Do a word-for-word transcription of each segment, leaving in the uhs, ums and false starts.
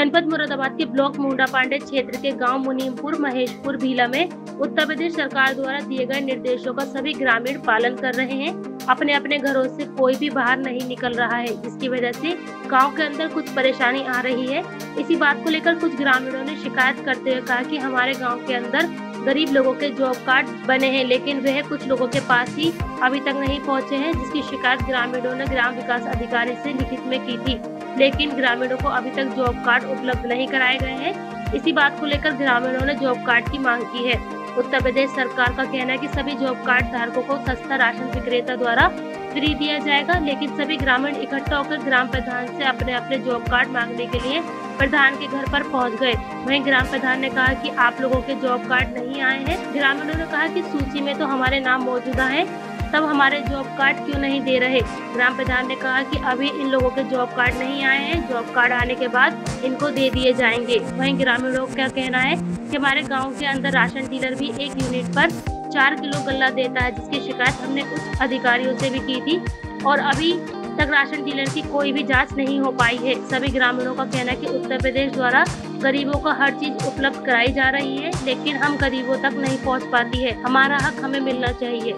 जनपद मुरादाबाद के ब्लॉक मुंडा पांडे क्षेत्र के गांव मुनीमपुर महेशपुर भीला में उत्तर प्रदेश सरकार द्वारा दिए गए निर्देशों का सभी ग्रामीण पालन कर रहे हैं। अपने अपने घरों से कोई भी बाहर नहीं निकल रहा है, जिसकी वजह से गांव के अंदर कुछ परेशानी आ रही है। इसी बात को लेकर कुछ ग्रामीणों ने शिकायत करते हुए कहा कि हमारे गाँव के अंदर गरीब लोगों के जॉब कार्ड बने हैं, लेकिन वह कुछ लोगों के पास ही अभी तक नहीं पहुंचे हैं, जिसकी शिकायत ग्रामीणों ने ग्राम विकास अधिकारी से लिखित में की थी, लेकिन ग्रामीणों को अभी तक जॉब कार्ड उपलब्ध नहीं कराए गए हैं। इसी बात को लेकर ग्रामीणों ने जॉब कार्ड की मांग की है। उत्तर प्रदेश सरकार का कहना है कि सभी जॉब कार्ड धारकों को सस्ता राशन विक्रेता द्वारा फ्री दिया जाएगा, लेकिन सभी ग्रामीण इकट्ठा होकर ग्राम प्रधान से अपने अपने जॉब कार्ड मांगने के लिए प्रधान के घर पर पहुंच गए। वहीं ग्राम प्रधान ने कहा कि आप लोगों के जॉब कार्ड नहीं आए हैं। ग्रामीणों ने कहा कि सूची में तो हमारे नाम मौजूदा है, तब हमारे जॉब कार्ड क्यों नहीं दे रहे। ग्राम प्रधान ने कहा कि अभी इन लोगों के जॉब कार्ड नहीं आए हैं, जॉब कार्ड आने के बाद इनको दे दिए जाएंगे। वहीं ग्रामीणों का कहना है कि हमारे गाँव के अंदर राशन डीलर भी एक यूनिट पर चार किलो गल्ला देता है, जिसकी शिकायत हमने उच्च अधिकारियों से भी की थी और अभी तक राशन डीलर की कोई भी जांच नहीं हो पाई है। सभी ग्रामीणों का कहना है कि उत्तर प्रदेश द्वारा गरीबों को हर चीज उपलब्ध कराई जा रही है, लेकिन हम गरीबों तक नहीं पहुंच पाती है। हमारा हक हमें मिलना चाहिए।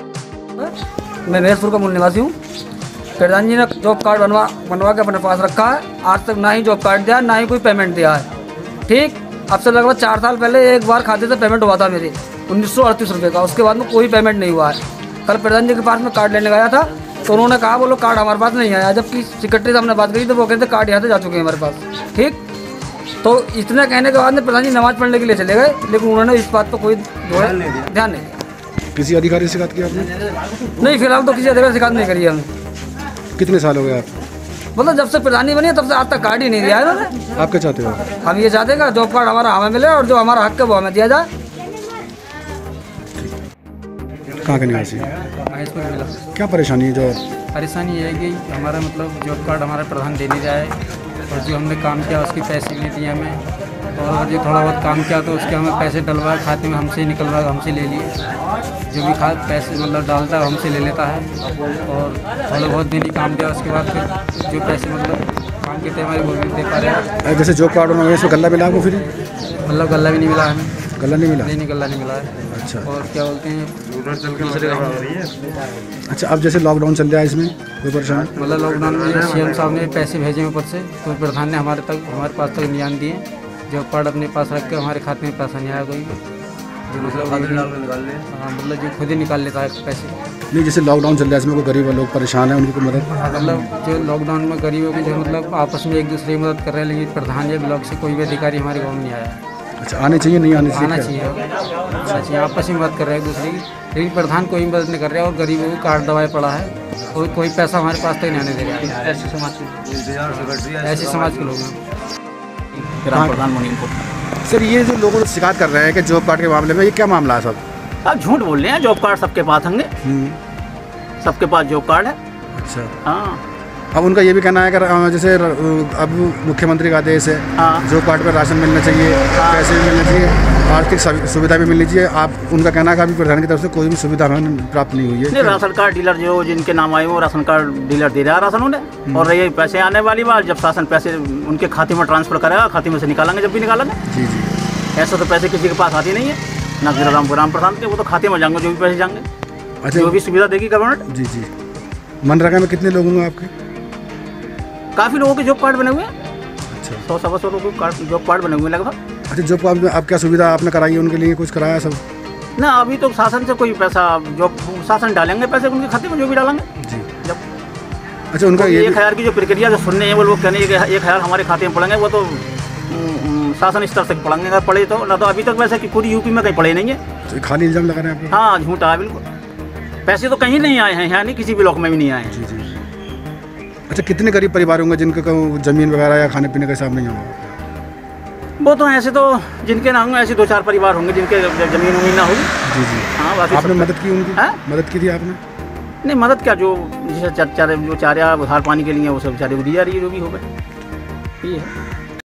मैं महेशपुर का मूल निवासी हूँ। प्रधान जी ने जॉब कार्ड बनवा बनवा के अपने पास रखा है, आज तक ना ही जॉब कार्ड दिया, ना ही कोई पेमेंट दिया है। ठीक, अब से लगभग चार साल पहले एक बार खाते से पेमेंट हुआ था मेरे उन्नीस सौ अड़तीस रुपये का, उसके बाद में कोई पेमेंट नहीं हुआ है। कल प्रधान जी के पास में कार्ड लेने गया था तो उन्होंने कहा बोलो कार्ड हमारे पास नहीं आया, जबकि सेक्रेटरी से हमने बात करी तो वो कहते कार्ड यहाँ से जा चुके हैं हमारे पास। ठीक, तो इतना कहने के बाद में प्रधान जी नमाज पढ़ने के लिए चले गए, लेकिन उन्होंने इस बात पर कोई ध्यान नहीं दिया। किसी अधिकारी से शिकायत की आपने? नहीं, फिलहाल तो किसी अधिकारी से शिकायत नहीं करी है हमने। कितने साल हो गए आप? मतलब जब से प्रधानी बनी है तब से आज तक कार्ड ही नहीं दिया है इन्होंने। आप क्या चाहते हो? हम ये चाहते हैं कि जॉब कार्ड हमारा हमें मिले और जो हमारा हक है वो हमें दिया जाए। कहाँ के निवासी? महेशपुर मिला। क्या परेशानी है? जो परेशानी ये है कि हमारा मतलब जॉब कार्ड हमारा प्रधान दे नहीं जाए और जो हमने काम किया उसके पैसे नहीं दिए हमें, और जो थोड़ा बहुत काम किया तो उसके हमें पैसे डलवा खाते में हमसे निकलवा हमसे ले लिए। जो भी खा पैसे मतलब डालता है हमसे ले लेता है, और थोड़ा बहुत दिन ही काम किया उसके बाद फिर जो पैसे मतलब काम के थे हमारे वो भी दे पा रहे हैं। जैसे जॉब कार्ड बनवाए इसमें गल्ला मिला आपको? फिर मतलब गल्ला भी नहीं मिला हमें। गल्ला नहीं मिला? नहीं नहीं गल्ला नहीं मिला है। अच्छा, और क्या बोलते हैं अच्छा अब जैसे लॉकडाउन चल रहा है इसमें कोई परेशानी? मतलब लॉकडाउन में सीएम साहब ने पैसे भेजे ऊपर से, तो प्रधान ने हमारे तक हमारे पास तक नहीं आन दिए। जॉब कार्ड अपने पास रख के हमारे खाते में पैसा नहीं आया कोई, जो मतलब हाँ मतलब जो खुद ही निकाल लेता है पैसे। नहीं, जैसे लॉकडाउन चल रहा है इसमें कोई गरीब लोग परेशान है, उनकी कोई मदद? मतलब जो लॉकडाउन में गरीबों की जो मतलब आपस में एक दूसरे की मदद कर रहे हैं, लेकिन प्रधान या ब्लॉक से कोई भी अधिकारी हमारे गाँव में नहीं आया। अच्छा, आने चाहिए नहीं आने चाहिए? आना चाहिए, आना चाहिए। आपस में मदद कर रहे हैं एक दूसरे की, लेकिन प्रधान कोई मदद नहीं कर रहा है और गरीबों को कार्ड दबाए पड़ा है, कोई कोई पैसा हमारे पास तक नहीं आने दे रहा है। ऐसे समाज के ऐसे समाज के लोग हैं। ग्राम प्रधान मुनीमपुर। सर, ये जो लोगों शिकायत कर रहे हैं कि जॉब कार्ड के मामले में, ये क्या मामला है सब? आप झूठ बोल रहे हैं, जॉब कार्ड सबके पास होंगे, सबके पास जॉब कार्ड है। अच्छा, हाँ। अब उनका ये भी कहना है कि जैसे अब मुख्यमंत्री का आदेश है, हाँ। जॉब कार्ड पर राशन मिलना चाहिए, हाँ। पैसे भी मिलना चाहिए, आर्थिक सुविधा भी मिलनी चाहिए। आप उनका कहना है कि अभी प्रधान की तरफ से कोई भी सुविधा हमें प्राप्त नहीं हुई है। नहीं, राशन कार्ड डीलर जो जिनके नाम आए वो राशन कार्ड डीलर दे रहा है राशन उन्हें, और ये पैसे आने वाली बात जब शासन पैसे उनके खाते में ट्रांसफर करेगा, खाते में से निकालेंगे जब भी निकालेंगे। जी जी, ऐसा तो पैसे किसी के पास आती नहीं है ना, ग्राम ग्राम प्रधान के, वो तो खाते में जाएंगे जो भी पैसे जाएंगे। अच्छा, जो भी सुविधा देगी गवर्नमेंट। जी जी। मनरेगा में कितने लोग होंगे आपके? काफ़ी लोगों के जॉब कार्ड बने हुए हैं। अच्छा, सौ सवा सौ लोगों के जॉब कार्ड बने हुए हैं लगभग। अच्छा, जॉब कार्ड में आप क्या सुविधा आपने कराई है उनके लिए? कुछ कराया सब? ना, अभी तो शासन से कोई पैसा जॉब शासन डालेंगे पैसे उनके खाते में जो भी डालेंगे जी जब। अच्छा, उनका तो ये एक हज़ार की जो प्रक्रिया जो सुनने हैं वो लोग कहने कि एक हज़ार हमारे खाते में पड़ेंगे, वो तो शासन स्तर से पड़ेंगे अगर पड़े तो, ना तो अभी तक वैसे कि पूरी यूपी में कहीं पड़े नहीं है। खाली इल्जाम लगा रहे हैं आप? हाँ, झूठा है बिल्कुल। पैसे तो कहीं नहीं आए हैं, यहाँ नहीं किसी ब्लॉक में भी नहीं आए हैं। जी जी। अच्छा, कितने गरीब परिवार होंगे जिनके ज़मीन वगैरह या खाने पीने का हिसाब नहीं होगा? वो तो ऐसे तो जिनके ना होंगे, ऐसे दो चार परिवार होंगे जिनके ज़मीन उमीन ना होगी। जी जी। हाँ, बाकी आपने मदद की उनकी? हाँ? मदद की थी आपने? नहीं, मदद क्या, जो जैसे चारे जो चारे उधार पानी के लिए वो सब बेचारे को दी जा रही है, जो भी होगा ये है।